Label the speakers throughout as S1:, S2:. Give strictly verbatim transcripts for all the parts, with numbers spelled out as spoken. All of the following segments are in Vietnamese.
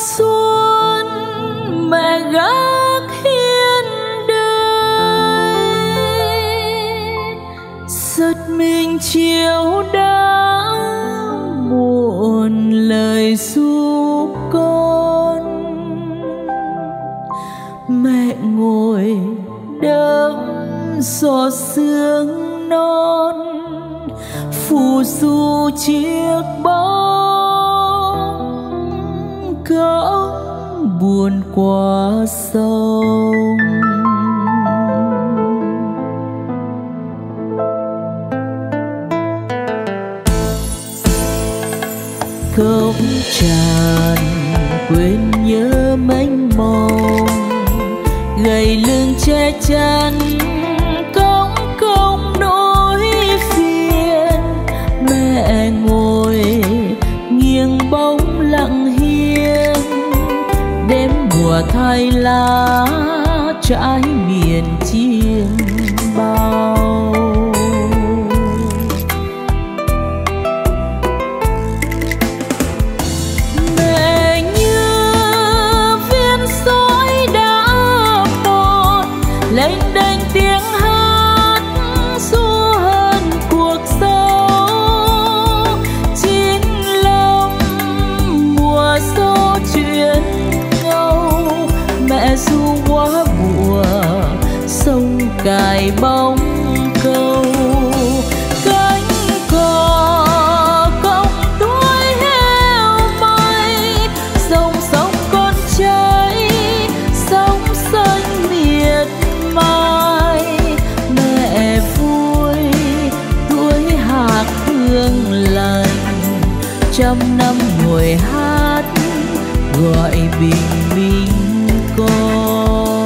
S1: xuân mẹ gác hiên đời, giật mình chiều đã muộn lời ru con. Mẹ ngồi đẫm giọt sương non, phù du chiếc bóng cõng buồn qua sông. Cốc tràn quên nhớ mênh mông, gầy lưng che chắn cõng công nỗi phiền. Mẹ ngồi nghiêng bóng lặng hiên, đêm mùa thay lá trải miền chiêng bao. Mẹ như viên sỏi đã mòn, lênh đênh tiếng hát du hân cuộc sống. Chín lông mùa số chuyện ngâu, mẹ ru quá mùa sông cài bóng câu. Cánh cò cong đuôi heo may, dòng sông con cháy sóng xanh miệt mài. Mẹ vui tuổi hạt hương lành, trăm năm ngồi hát gọi bình minh con.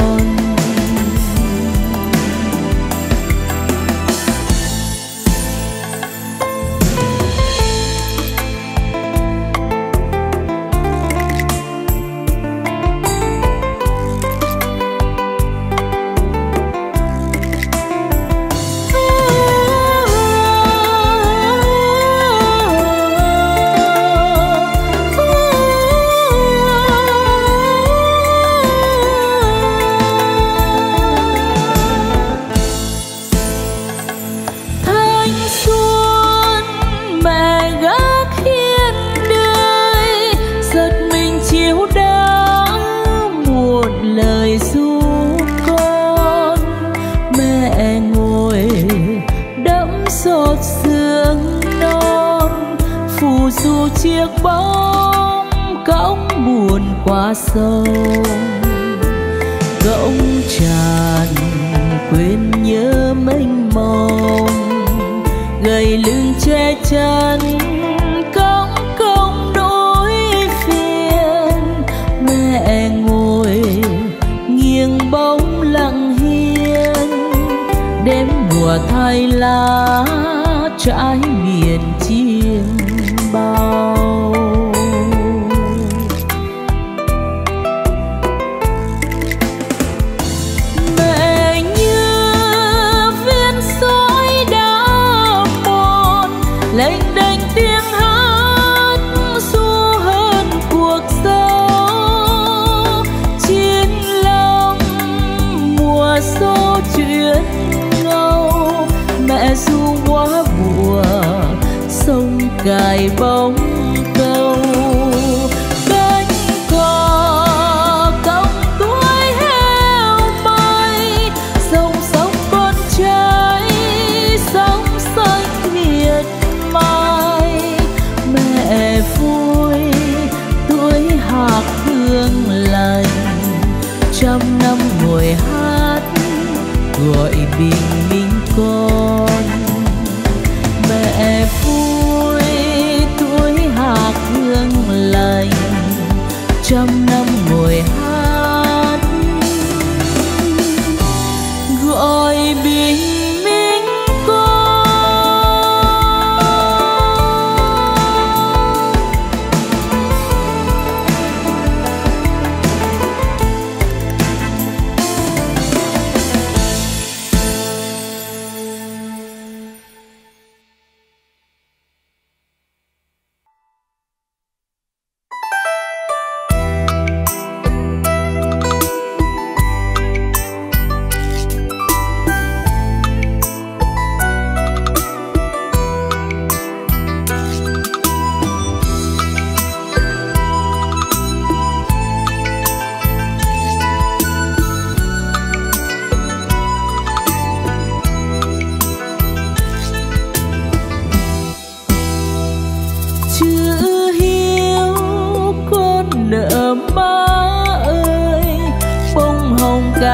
S1: Chiếc bóng cõng buồn qua sông, cõng tràn quên nhớ mênh mông, gầy lưng che chắn cõng công nỗi phiền. Mẹ ngồi nghiêng bóng lặng hiên, đêm mùa thay lá trải miền chiêng bao. Mẹ như viên sỏi đã mòn, lênh đênh tiếng hát du hân cuộc sống. Chín lòng mùa số chuyện ngâu, mẹ ru quá mùa sông cài bóng câu. Cánh cò cong đuôi heo may, dòng sông con cháy sóng xanh miệt mài. Mẹ vui tuổi hạt hương lành, trăm năm ngồi hát gọi bình minh con. Mẹ vui tuổi hạt hương lành, trăm năm ngồi hát gọi bình minh con.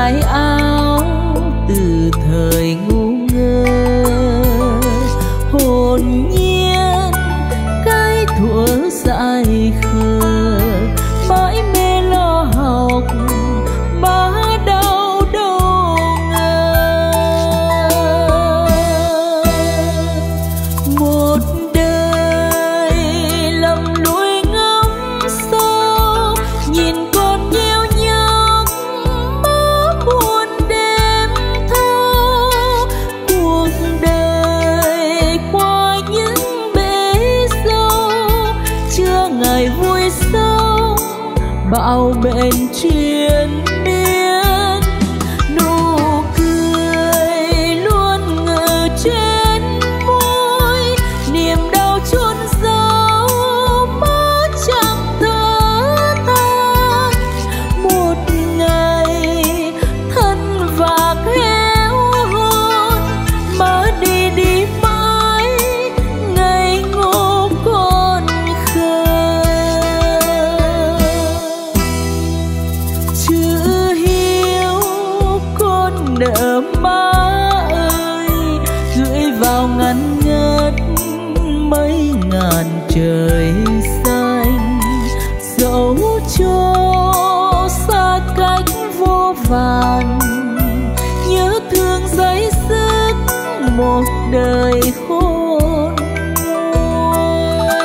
S1: cái áo từ thời ngu ngơ, hồn nhiên cái thuở dại khờ, mãi mê lo học má đau đâu ngờ. Một đời lầm lũi ngắm sâu, nhìn con nheo nhóc má buồn đêm thâu. Cuộc đời qua những bể dâu, chưa ngày vui sống bạo bệnh triền miên. Nụ cười luôn ngờ trên môi, niềm đau chôn giấu má chẳng thở than. Một ngày thân vạc héo hon, má đi đi mãi ngày ngô con khờ. Chữ hiếu con nợ má ơi, gửi vào ngăn ngất mấy ngàn trời xanh. Dẫu cho xa cách vô vàn, nhớ thương dây dứt một đời khôn nguôi.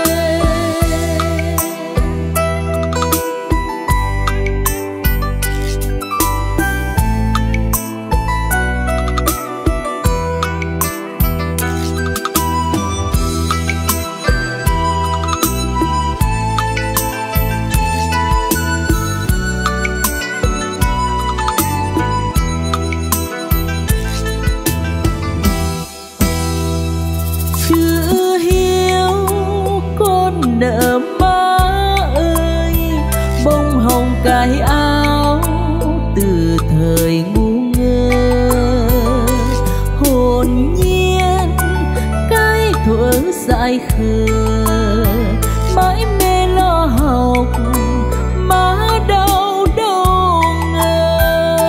S1: Chữ hiếu con nợ má ơi, bông hồng cái áo từ thời ngu ngơ, hồn nhiên cái thuở dại khờ, mãi mê lo học má đau đâu ngờ.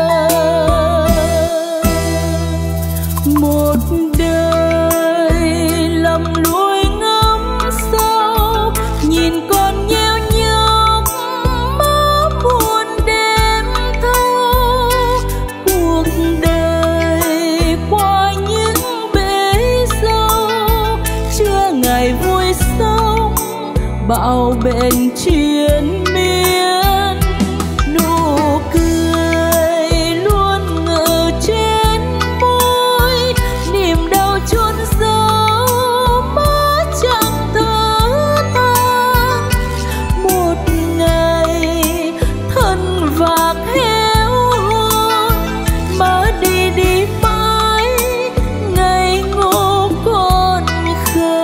S1: Một đời lầm lũi ngắm sâu, nhìn con nheo nhóc má buồn đêm thâu. Cuộc đời qua những bể dâu, chưa ngày vui sống bạo bệnh triền miên. Nụ cười luôn ngờ trên môi, niềm đau chôn giấu má chẳng thở than. Một ngày thân vạc héo hon, má đi đi mãi ngày ngô con khờ.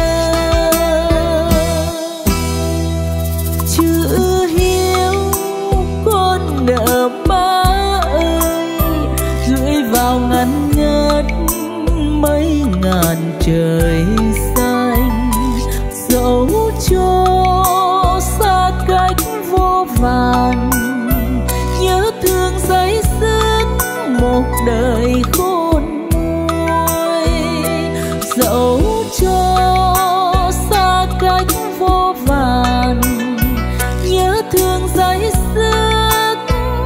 S1: Chữ hiếu con nợ má ơi, gửi vào ngăn ngất mấy ngàn trời xanh. Dẫu cho xa cách vô vàn, nhớ thương dây dứt một đời khôn nguôi. Dẫu cho xa cách vô vàn, nhớ thương dây dứt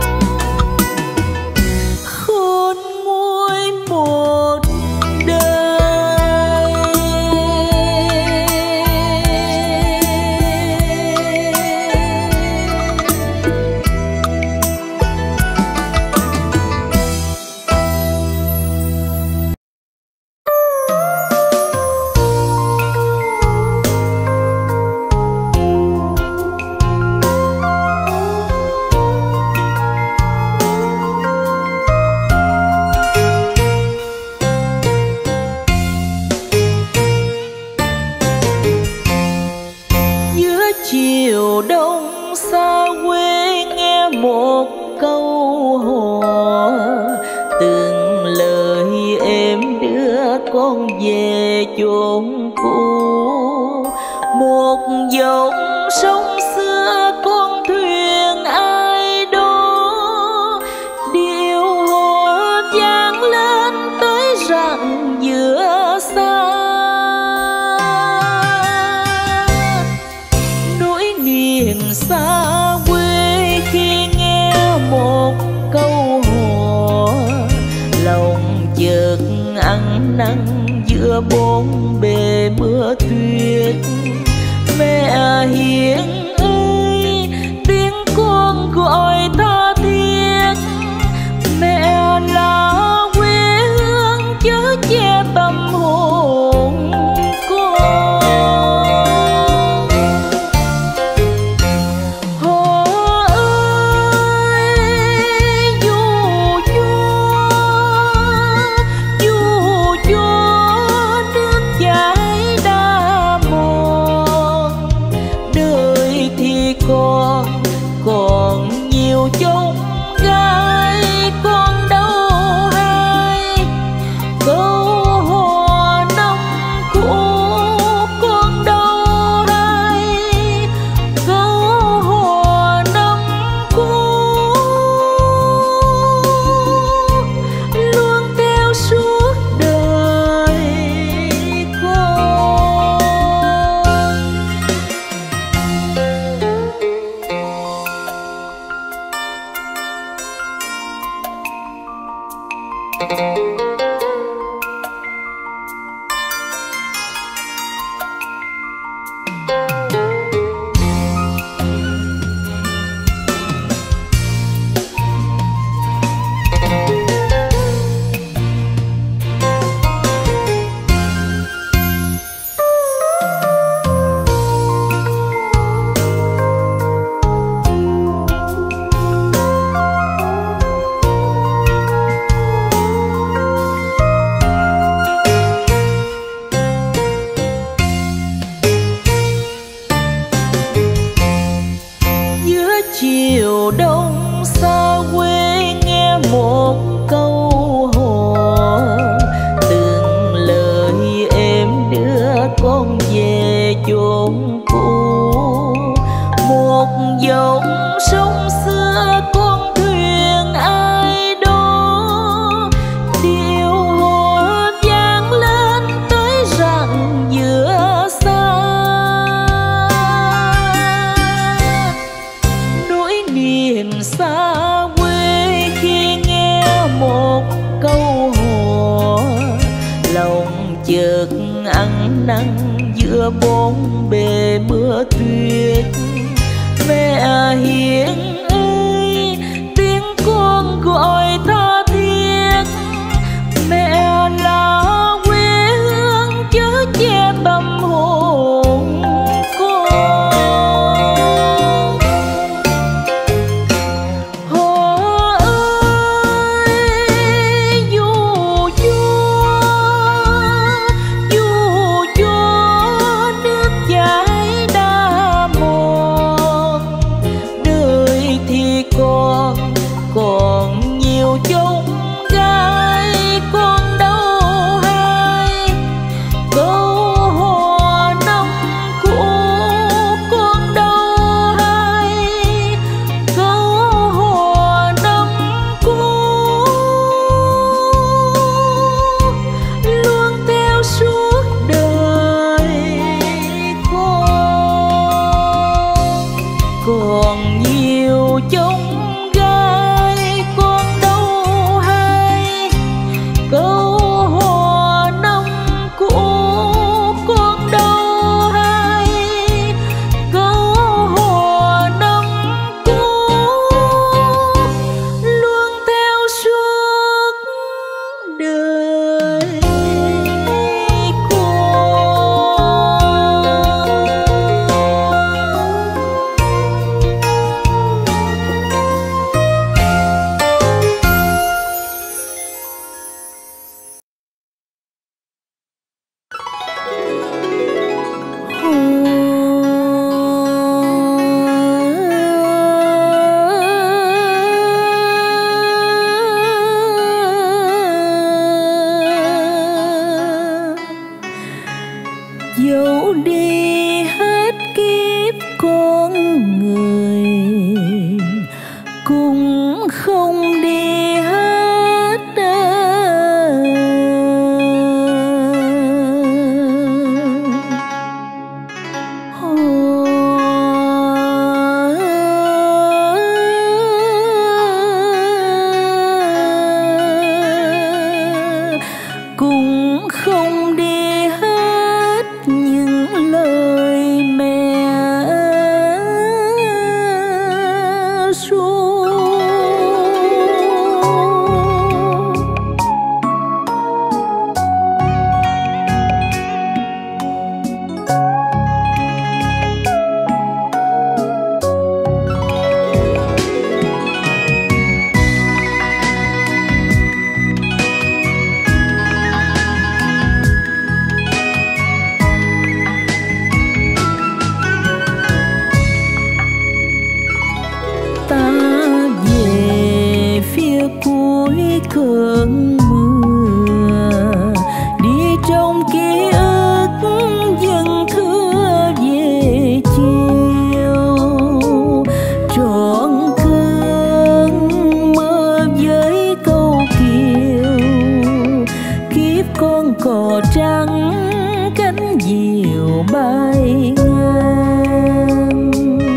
S1: khôn nguôi một đời. Chiều đông xa quê nghe một câu hò, từng lời em đưa con về chốn cũ. Một dòng sông xưa con thuyền ai đó đi xa quê khi nghe một câu hò, lòng chợt ăn năn giữa bốn bề mưa tuyết. Mẹ hiền ơi, tiếng con gọi tha thiết, mẹ là quê hương chớ che tâm hồn con. Hồ ơi dù cho, dù cho nước chảy đã mòn, đời thì còn còn nhiều chông gai, con đâu hay câu hò năm cũ, con đâu hay câu hò năm cũ, luôn theo suốt đời con. Giữa chiều đông xa quê nghe một câu hò, từng lời em đưa con về chốn cũ. Một dòng sông xưa con thuyền ai đó, điệu hò vang lên tới rặng giữa xa. Nỗi niềm xa quê khi nghe một câu hò, lòng chợt ăn năn giữa bốn bề mưa tuyết. Mẹ hiền ơi, tiếng con gọi tha thiết, mẹ là quê hương chớ che tâm hồn con. Hồ ơi dù cho, dù cho nước chảy đã mòn, đời thì còn còn nhiều chông gai, con đâu hay câu hò năm cũ, con đâu hay câu hò năm cũ, luôn theo suốt đời con. Còn nhiều chông gai, con đâu hay câu hò năm cũ, con đâu hay câu hò năm cũ, luôn theo suốt đời con. cơn mưa, đi trong ký ức dần thưa về chiều, trọn cơn mơ với câu kiều, kiếp con cò trắng cánh diều bay ngang.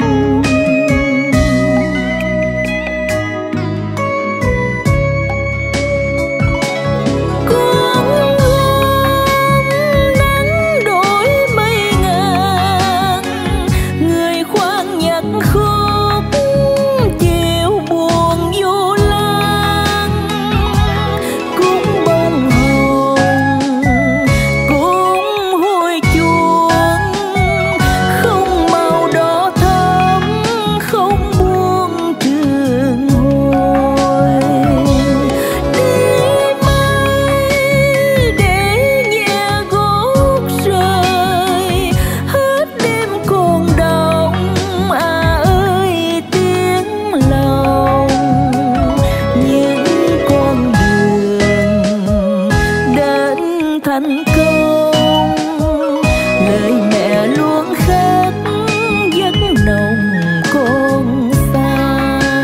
S1: Con hôm nắng đổi mây ngàn, người khoan nhạc khúc chiều buồn vô lan, cũng bông hồng cũng hôi chuông, không màu đỏ thắm không buông trường hồi. Đi mây để nhẹ gót rơi, hết đêm còn đọng à ơi tiếng lòng. Những con đường đến thành công, lời mẹ luôn khắc giấc nồng con xa.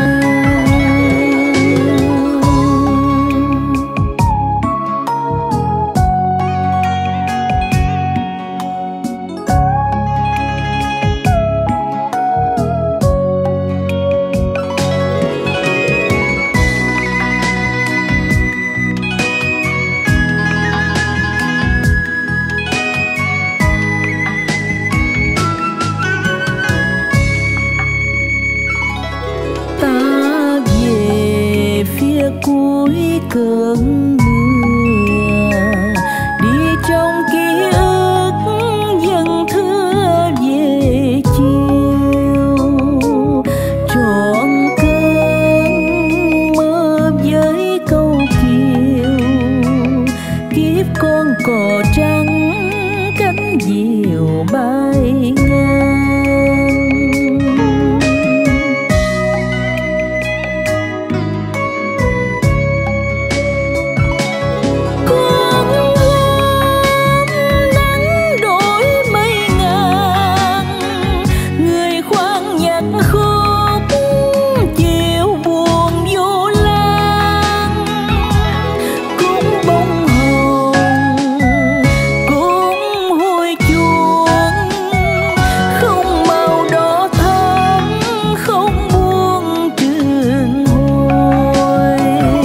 S1: Ta về phía cuối cơn mưa, đi trong ký ức dần thưa về chiều, trọn cơn mơ với câu kiều, kiếp con cò trắng cánh diều bay ngang. Con hôm nắng đổi mây ngàn, người khoan nhạc khúc chiều buồn vô lan, cũng bông hồng cũng hôi chuông, không màu đỏ thắm không buông trường hồi.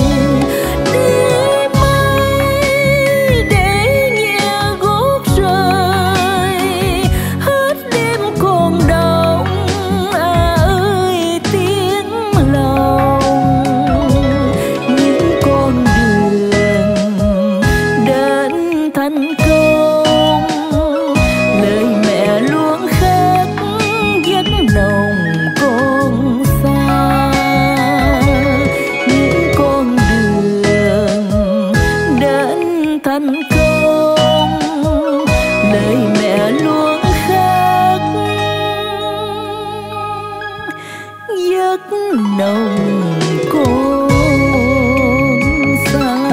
S1: Đi mây để nhẹ gót rơi, hết đêm còn đọng à ơi tiếng lòng. Những con đường đến thành công, lời mẹ luôn khắc giấc nồng con xa. Những con đường đến thành công, lời mẹ luôn khắc giấc nồng con xa.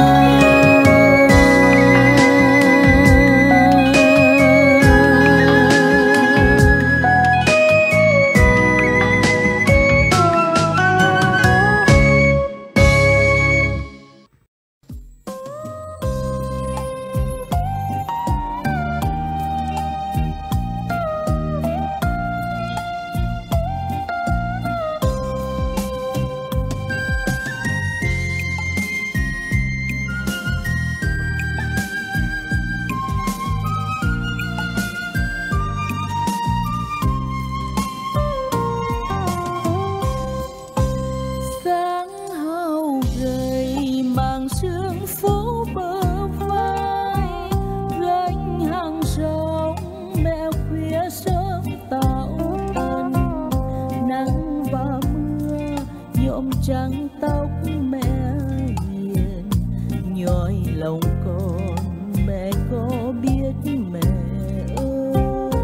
S1: Sáng hao gầy màn sương phố bờ vai, gánh hàng rong mẹ khuya sớm tạo tình. Nắng và mưa nhuộm trắng tóc mẹ hiền, nhói lòng con mẹ có biết mẹ ơi.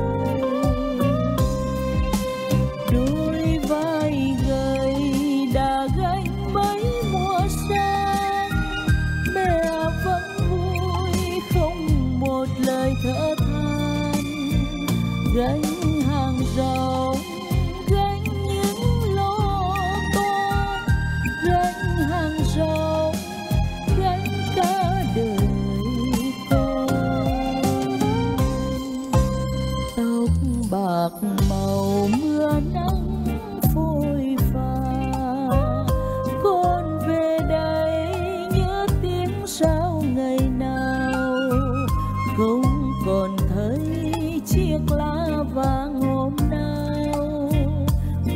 S1: Đôi vai gầy đã gánh mấy mùa sen,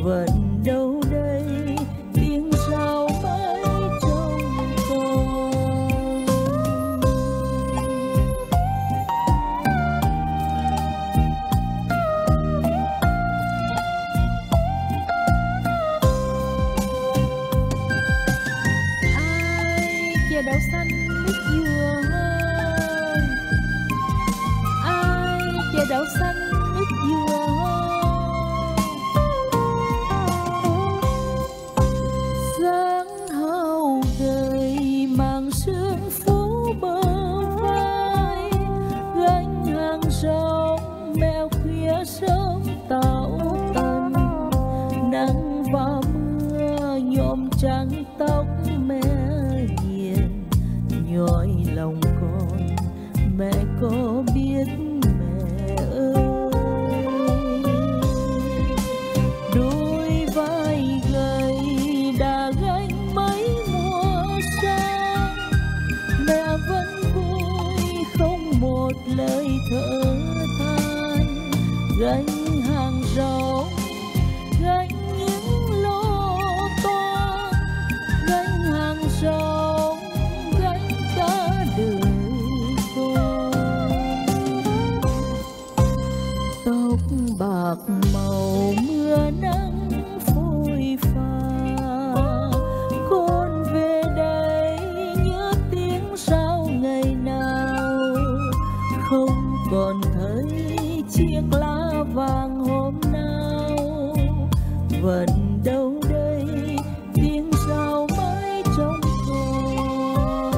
S1: vẫn đâu đây tiếng sao mãi trong con. Ai che đậu xanh mít dừa hôn, ai che đậu xanh mít dừa hôn. Dáng hậu gầy mang sương phố bờ vai, gánh hàng rong mèo khuya sớm tảo tần. Nắng và mưa nhuộm trắng tóc mẹ hiền, nhói lòng con mẹ có biết mẹ ơi. Đôi vai gầy đã gánh mấy mùa sang, mẹ vẫn vui không một lời thở than. Gánh hàng rong gánh những lo toan, gánh hàng rong gánh cả đời con. Tóc bạc màu mưa nắng phôi pha, con về đây nhớ tiếng sao ngày nào. Không còn thấy chiếc lá vàng hôm nào, vẫn đâu đây tiếng sao mãi trong con.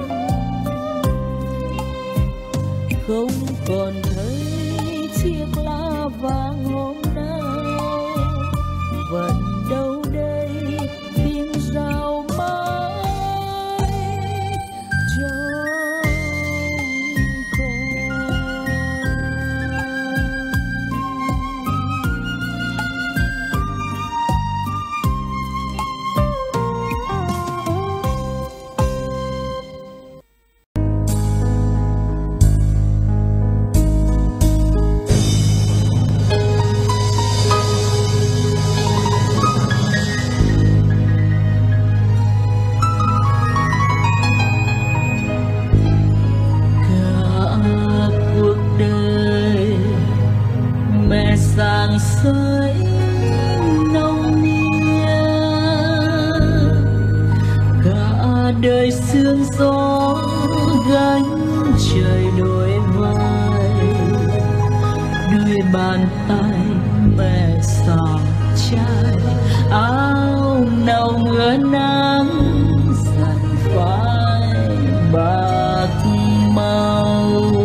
S1: Không còn thấy chiếc lá vàng hôm nào, vẫn đâu đây tiếng sao mãi trong con. Sáng sớm nồng nia, cả đời sương gió gánh trời đôi vai. Đôi bàn tay mẹ sàng trai, áo nào mưa nắng dần phai bạc màu.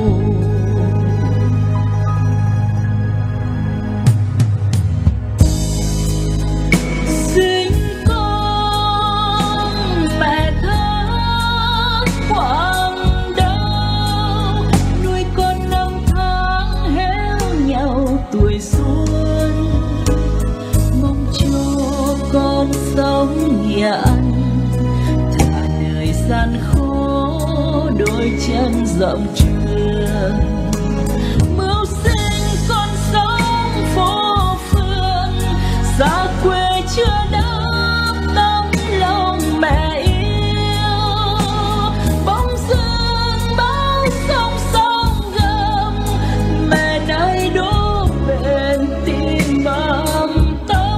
S1: Tuổi xuân mong cho con sống nhàn, thả đời gian khó đôi chân rộng trường. Mưu sinh con sống phố phường, xa quê chưa đắm tấm lòng mẹ yêu. Bóng dương bao sông sông gầm, mẹ nay đôi bên tim ấm tâm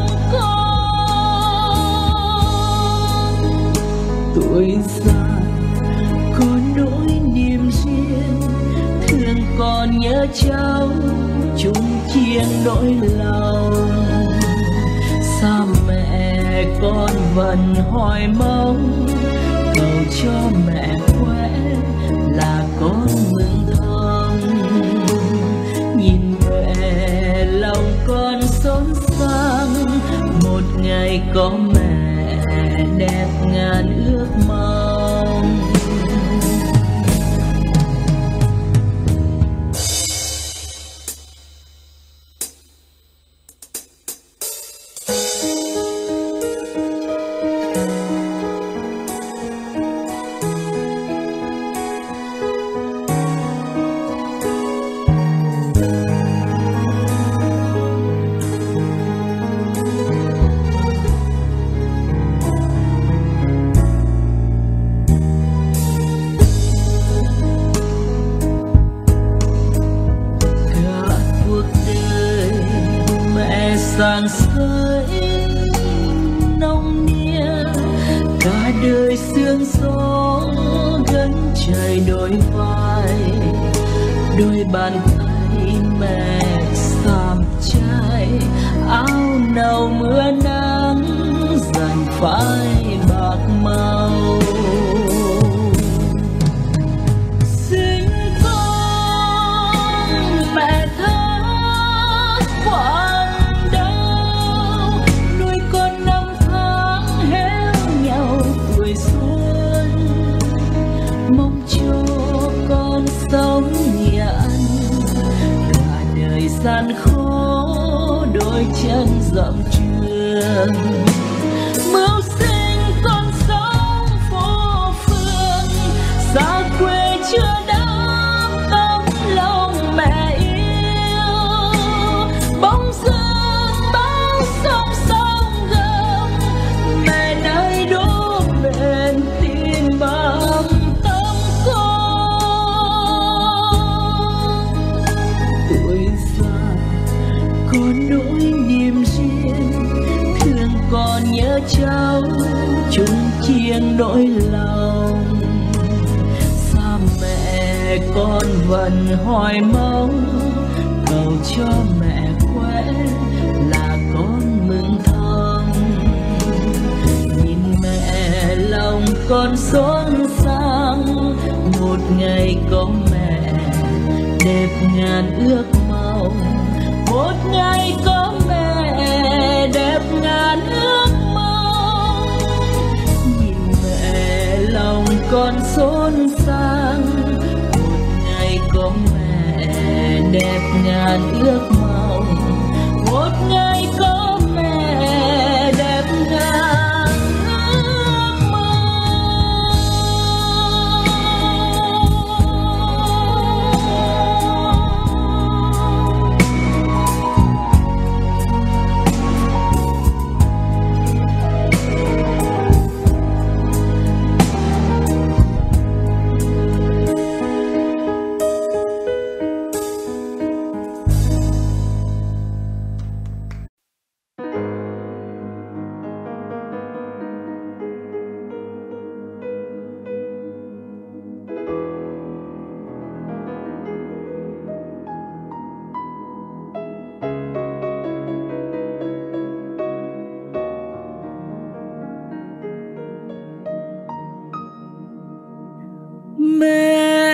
S1: con. Tuổi già có nỗi niềm riêng, thương con nhớ cháu chung chia nỗi lòng. Xa mẹ con vẫn hoài mong, cầu cho mẹ khỏe là con mừng thầm. Nhìn mẹ lòng con xốn sang, một ngày có mẹ đẹp ngàn ước mong. đôi sương gió gắn chảy đôi vai, đôi bàn tay mẹ xàm trai, áo nào mưa nắng dàn phai bạc màu. Sinh con mẹ thác quãng đau, nuôi con năm tháng héo nhau tuổi xuân, mong cho con sống nhàn cả đời gian khó đôi chân dặm trường. Mưu sinh con sống phố phường, xa quê chưa đắm tấm lòng mẹ yêu. Bóng dưng bao sông sông gầm, mẹ nơi đố bền tin bằng tâm con. Tuổi già còn nỗi niềm riêng, thương còn nhớ cháu chung chiêng nỗi lòng. Xa mẹ con vẫn hỏi mong, cầu cho mẹ khỏe là con mừng thầm. Nhìn mẹ lòng con xốn sang, một ngày có mẹ đẹp ngàn ước mong. Một ngày có mẹ đẹp ngàn ước mong. Nhìn mẹ lòng con xốn sang, một ngày có mẹ đẹp ngàn ước mong. Một ngày có mẹ đẹp ngàn ước mong. Mẹ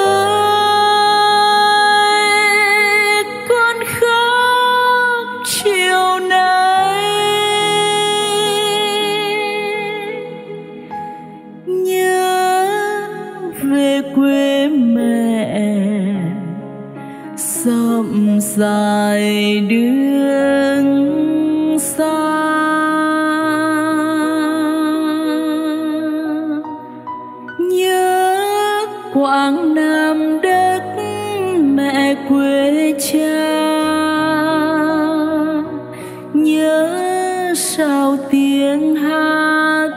S1: ơi, con khóc chiều nay, nhớ về quê mẹ, dặm dài đường xa. Quảng Nam đất mẹ quê cha, nhớ sao tiếng hát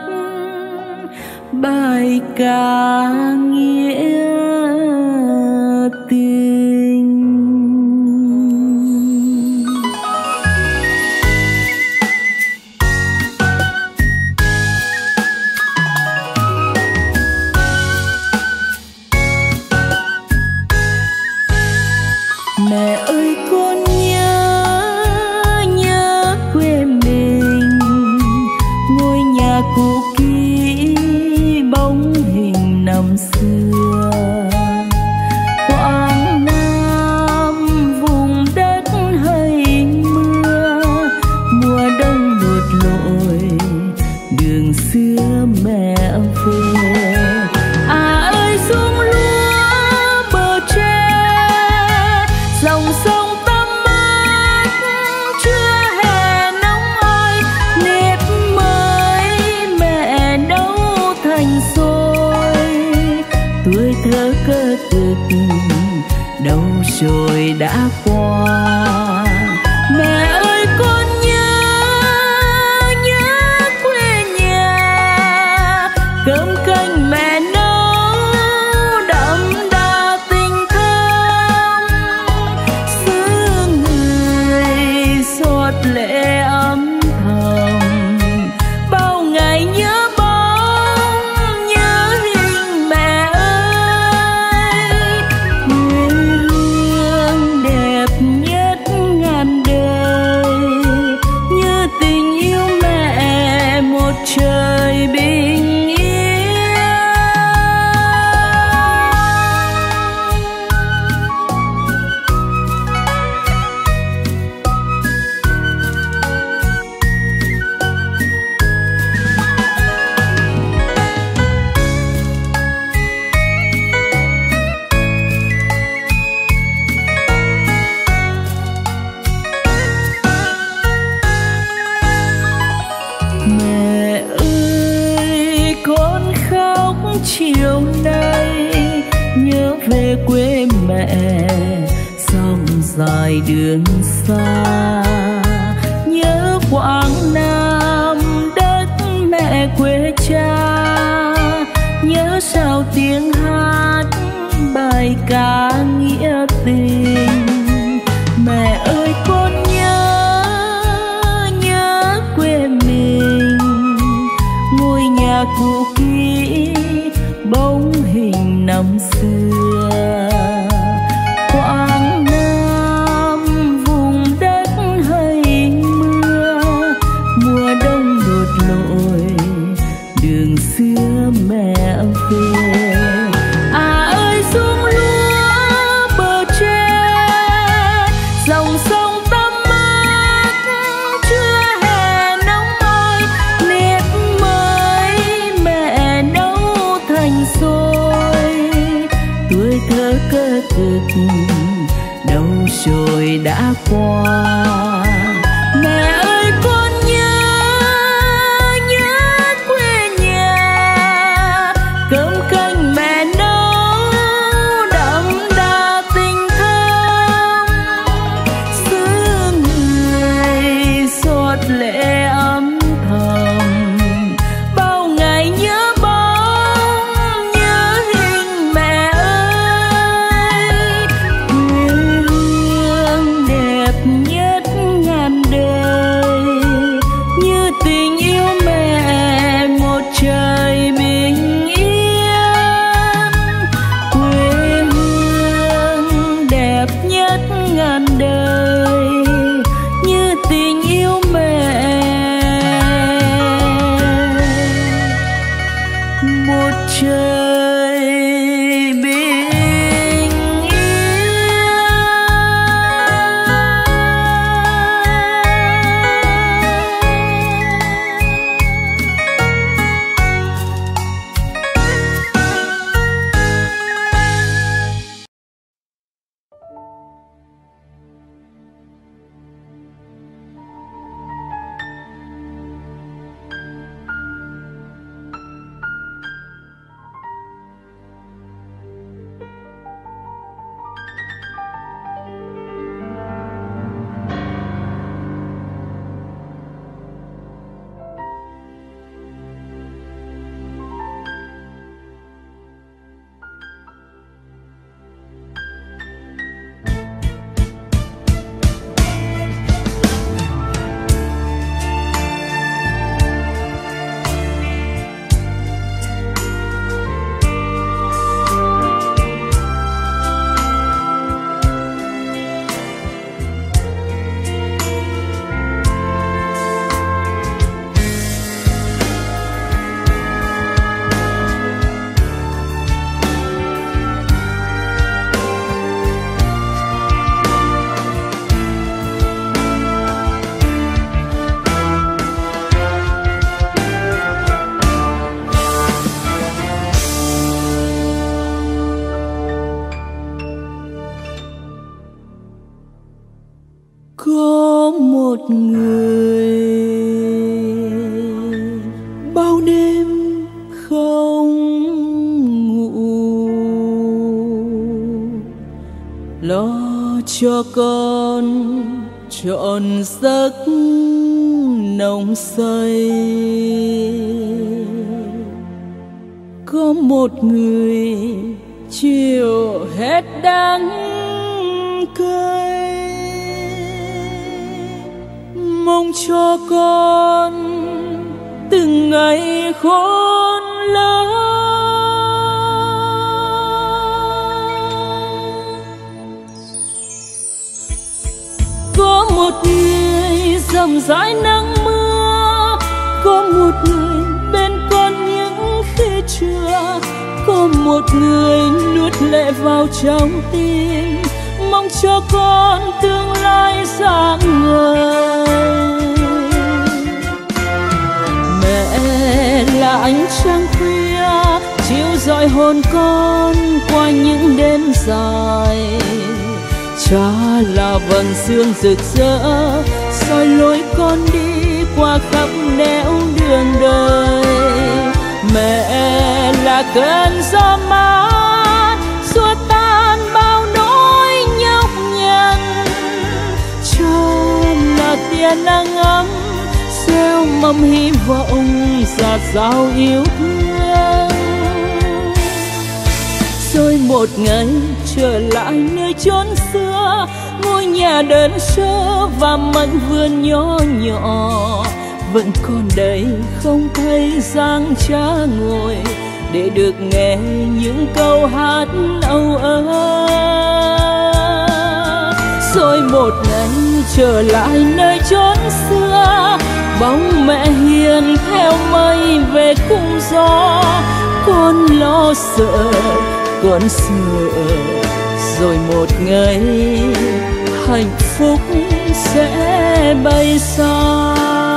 S1: bài ca nghĩa tình. Mẹ ơi con nhớ, nhớ quê mình, ngôi nhà cũ kỹ bóng hình năm xưa. Quảng Nam vùng đất hay mưa, mùa đông lụt lội đường xưa mẹ về. À ơi xuống lúa bờ tre, dòng sông tắm mát chưa hè nóng oi, nếp mới mẹ nấu thành xôi. Tuổi thơ cơ cực đâu rồi đã qua. Mẹ ơi con nhớ, nhớ quê nhà, cơm canh mẹ nấu đậm đà tình thân. Xứ người xót lệ âm thầm, bao ngày nhớ bóng trời bình yên. Mẹ ơi con khóc chiều nay, nhớ về quê mẹ dòng dài đường xa. Nhớ Quảng Nam đất mẹ quê cha, nhớ sao tiếng hát bài ca nghĩa tình. Mẹ ơi con nhớ, nhớ quê mình, ngôi nhà cũ kỹ bóng hình năm xưa. Quảng Nam vùng đất hay mưa, mùa đông đột lội đường xưa mẹ về. À ơi xuống lúa bờ tre, dòng sông tắm mát chưa hè nóng môi. Nếp mới mẹ nấu thành xôi, tuổi thơ cơ cực đâu rồi đã qua. Mẹ ơi con nhớ, nhớ quê nhà, cơm canh mẹ nấu đậm đà tình thơm. Xứ người xót lệ âm thầm, bao ngày nhớ bóng, nhớ hình mẹ ơi. Quê hương đẹp nhất ngàn đời, như tình yêu mẹ một trời bình yên. Quê hương đẹp nhất ngàn đời, như tình yêu mẹ một trời bình yên. Có một người bao đêm không ngủ, lo cho con trọn giấc nồng say. Có một người chịu hết đắng cay, mong cho con từng ngày khôn lớn. Có một người dầm dãi nắng mưa, có một người một người nuốt lệ vào trong tim, mong cho con tương lai sáng ngời. Mẹ là ánh trăng khuya chiếu rọi hồn con qua những đêm dài. Cha là vầng sương rực rỡ soi lối con đi qua khắp nẻo đường đời. Mẹ là cơn gió mát xua tan bao nỗi nhọc nhằn. Cha là tia nắng ấm gieo mầm hy vọng dạt dào yêu thương. Rồi một ngày trở lại nơi chốn xưa, ngôi nhà đơn sơ và mảnh vườn nhỏ nhỏ vẫn còn đây, không thấy dáng cha ngồi để được nghe những câu hát âu ớ. Rồi một ngày trở lại nơi chốn xưa, bóng mẹ hiền theo mây về cung gió. Con lo sợ, con sợ, rồi một ngày hạnh phúc sẽ bay xa.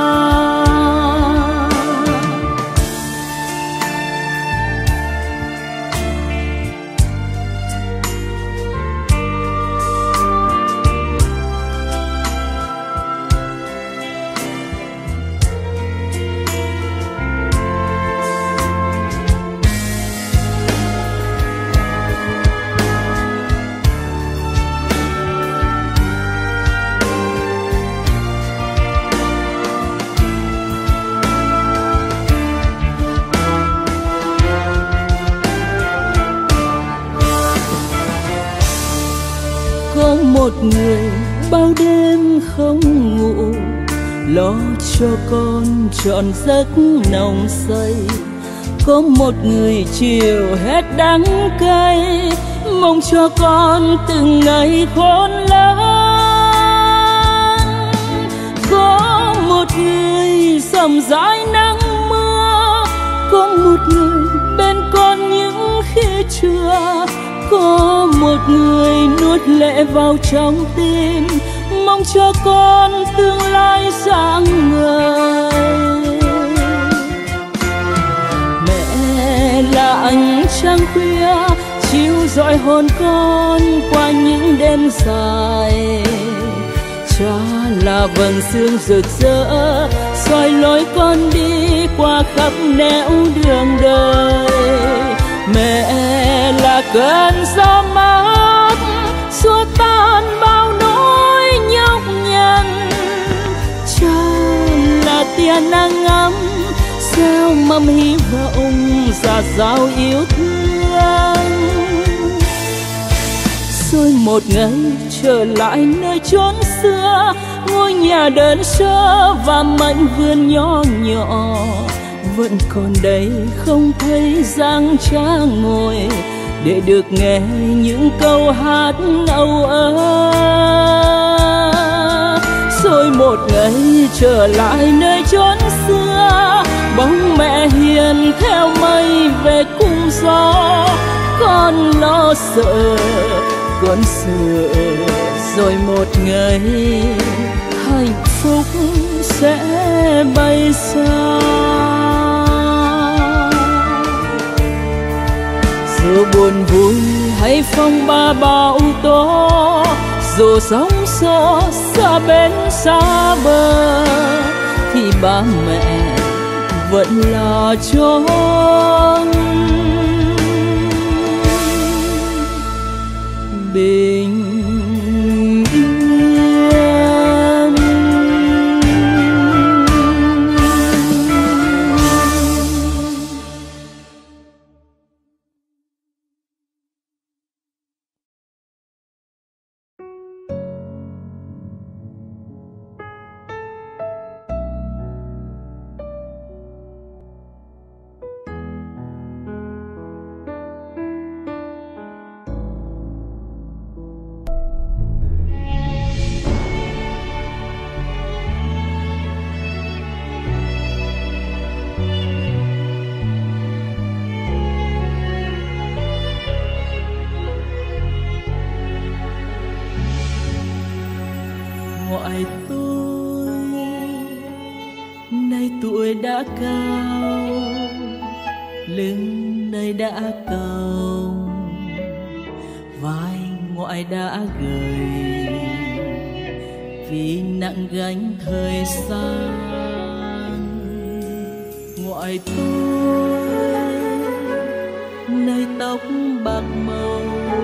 S1: Một người bao đêm không ngủ, lo cho con trọn giấc nồng say. Có một người chịu hết đắng cay, mong cho con từng ngày khôn lớn. Có một người dầm dãi nắng mưa, có một người bên con những khi trưa. Có một người nuốt lệ vào trong tim, mong cho con tương lai sáng ngời. Mẹ là ánh trăng khuya chiếu rọi hồn con qua những đêm dài. Cha là vầng sương rực rỡ soi lối con đi qua khắp nẻo đường đời. Mẹ là cơn gió mát xua tan bao nỗi nhọc nhằn. Cha là tia nắng ấm gieo mầm hy vọng dạt dào yêu thương. Rồi một ngày trở lại nơi chốn xưa, ngôi nhà đơn sơ và mảnh vườn nhỏ nhỏ vẫn còn đây, không thấy dáng cha ngồi để được nghe những câu hát âu ớ. Rồi một ngày trở lại nơi chốn xưa, bóng mẹ hiền theo mây về cung gió. Con lo sợ, con sợ, rồi một ngày hạnh phúc sẽ bay xa. Dù buồn vui hay phong ba bão tố, dù sóng gió xa bên xa bờ, thì ba mẹ vẫn là chốn bình yên. tuổi đã cao, lưng nơi đã cong, vai ngoại đã gầy, vì nặng gánh thời gian. Ngoại tôi nơi tóc bạc màu,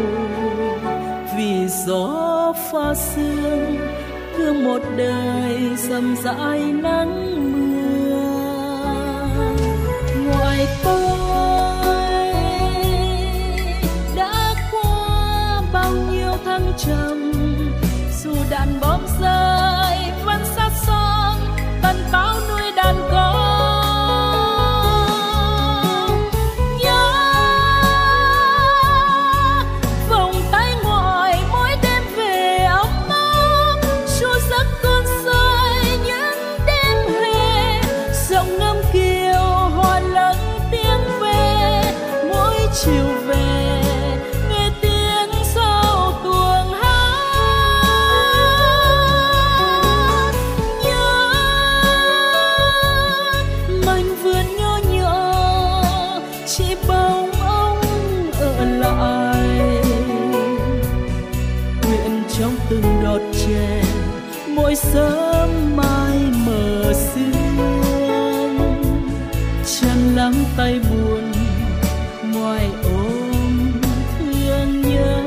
S1: vì gió pha sương thương một đời dầm dãi nắng mưa. Ngoại tôi đã qua bao nhiêu thăng trầm, dù đàn bom rơi vẫn sát son, tần táo nuôi đàn con. Chiều về nghe tiếng sao tuồng hát, nhớ mảnh vườn nho nhỏ chỉ bóng ông ở lại. Nguyện trong từng đọt chè mỗi sớm mai mờ sương, chân lắm tay buồn ngoài ôm thương nhớ.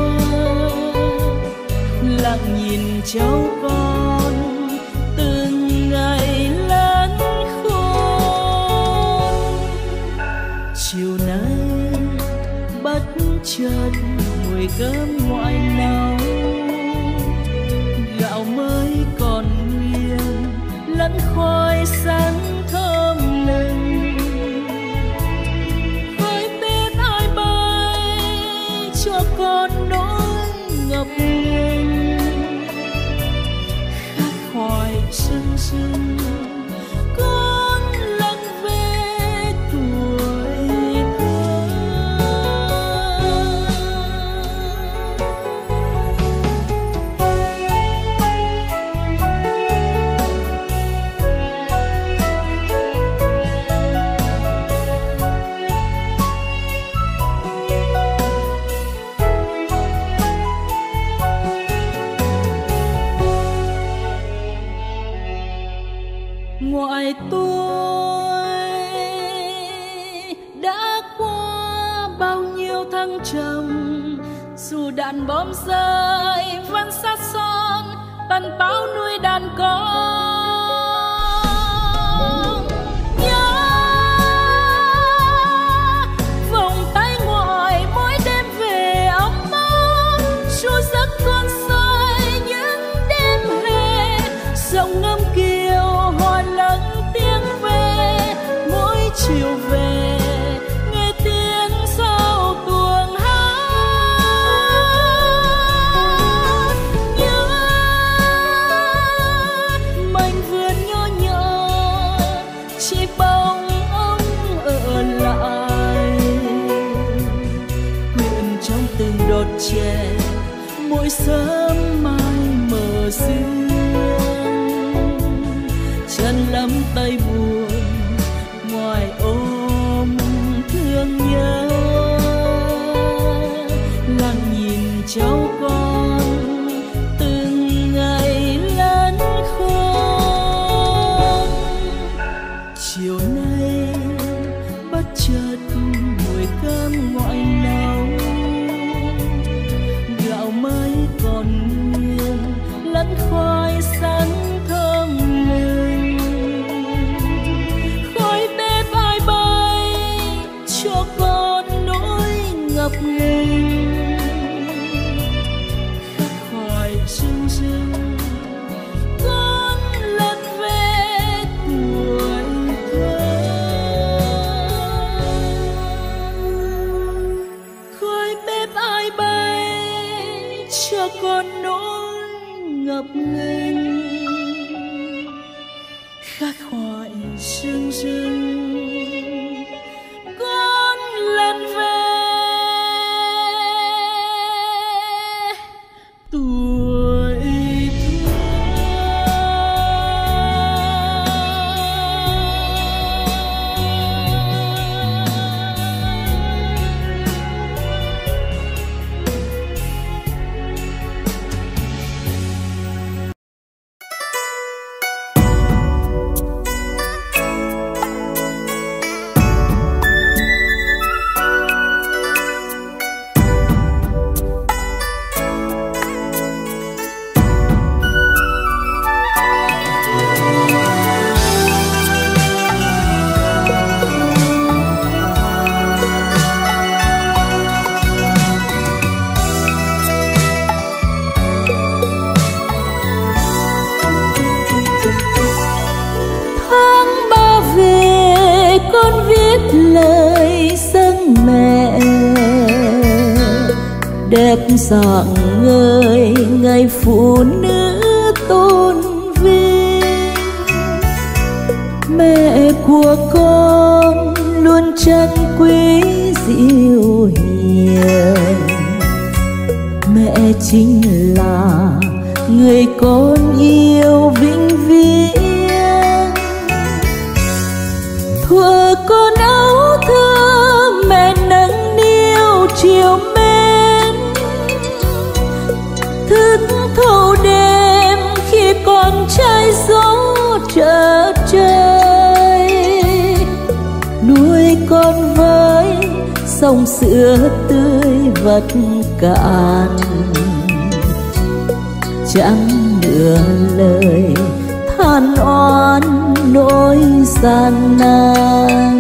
S1: Lặng nhìn cháu con từng ngày lớn khôn. Chiều nay bất chợt mùi cơm ngoại nấu, gạo mới còn nguyên lẫn khói sắn thơm lừng. Con nỗi ngập ngừng khát khoải sưng sưng, con lăn về tuổi thơ. Ngoại tôi đã qua bao nhiêu thăng trầm, dù đạn bom rơi vẫn sát son, tần táo nuôi đàn con. Nhớ vòng tay ngoại mỗi đêm về ấm áp, chu giấc con soi những đêm hè, giọng ngâm kiều hòa lẫn tiếng về. Mỗi chiều về nghe tiếng sao tuồng hát, nhớ mảnh vườn nho nhỏ chỉ bóng ông ở lại. Nguyện trong từng đọt chè mỗi sớm mai mờ sương, chân lắm tay buồn ngoài ôm thương nhớ. Lặng nhìn cháu con từng ngày lớn khôn. Chiều nay bất chợt mùi cơm ngoại nấu, gạo mới còn nguyên lẫn khoai sắn thơm lừng. Khói bếp ai bay cho con nỗi ngập ngừng khát khoải sương sương, con lăn về tuổi thơ. Khói bếp ai bay cho con nỗi ngập ngừng khát khoải sương sương, con lần về tuổi thơ. đẹp rạng ngời ngày phụ nữ tôn vinh. Mẹ của con luôn trân quý dịu hiền, mẹ chính là người con yêu vĩnh viễn. Thuở con áo thơ mẹ nâng niu chiều mến, thức thâu đêm khi còn trái gió chợ trời, nuôi con với sông sữa tươi vắt cạn, chẳng nửa lời than oán nỗi gian nan.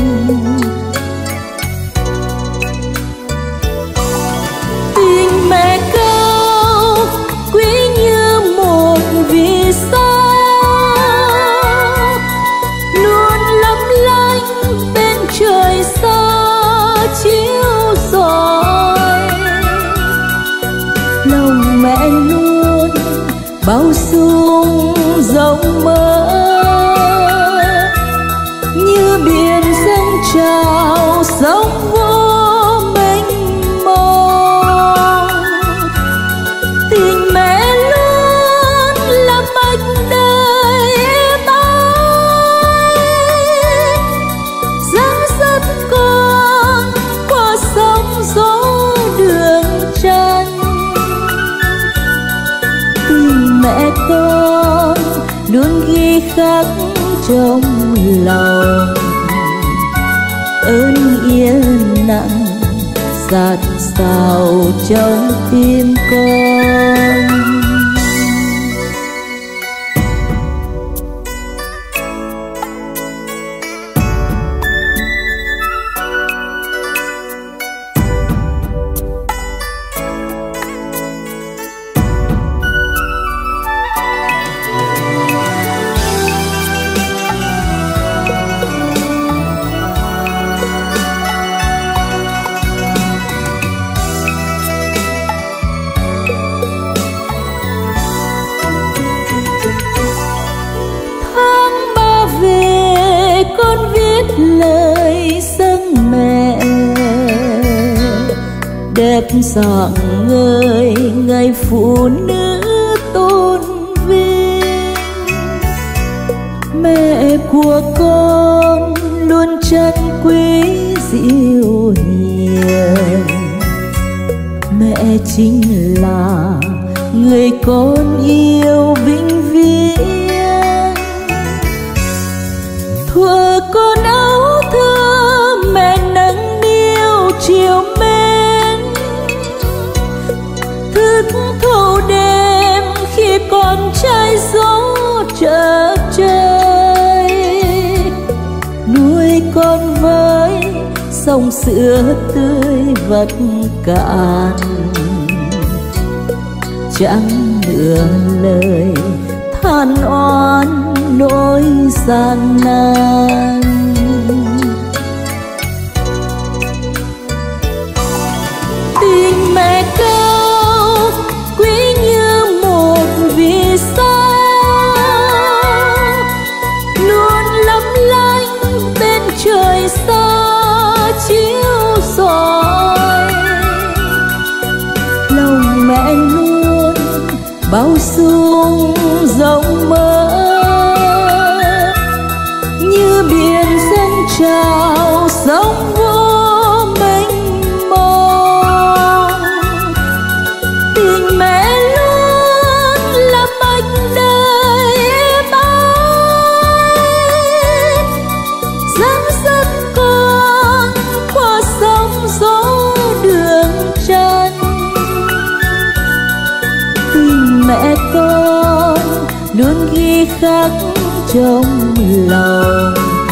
S1: Tình mẹ cao quý như một vì sao, luôn lấp lánh bên trời xa chiếu rọi. Lòng mẹ luôn bao dung rộng mơ, như biển dâng trào sóng vô mênh mông. Tình mẹ luôn là mạch đời êm ái, dẫn dắt con qua sóng gió đường chân. Tình mẹ con luôn ghi khắc trong lòng, ơn yên nặng dạt dào trong tim con. Con viết lời dâng mẹ, đẹp rạng ngời ngày phụ nữ tôn vinh. Mẹ của con luôn trân quý dịu hiền, mẹ chính là người con yêu vĩnh viễn. Thuở con áo thơ mẹ nâng niu chiều mến, thức thâu đêm khi còn trái gió chợ trời, nuôi con với sông sữa tươi vắt cạn, chẳng nửa lời than oán nỗi gian nan. Tình mẹ cao quý như một vì sao, luôn lấp lánh bên trời xa chiếu rọi. Lòng mẹ luôn bao dung rộng mơ, như biển dâng trào sóng vô mênh mông. Tình mẹ luôn là mạch đời êm ái, dẫn dắt con qua sóng gió đường chân. Tình mẹ con luôn ghi khắc trong lòng,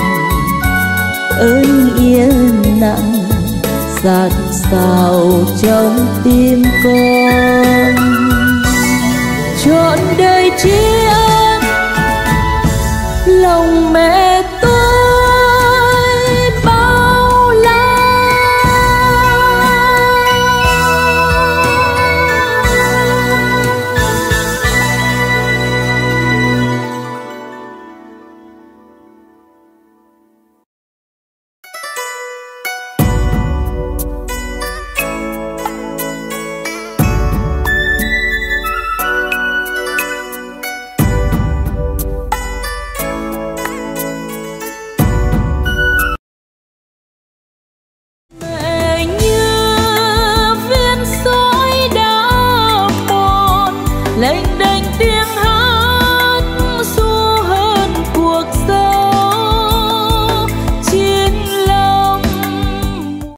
S1: ơn yên nặng dạt dào trong tim con. Trọn đời chỉ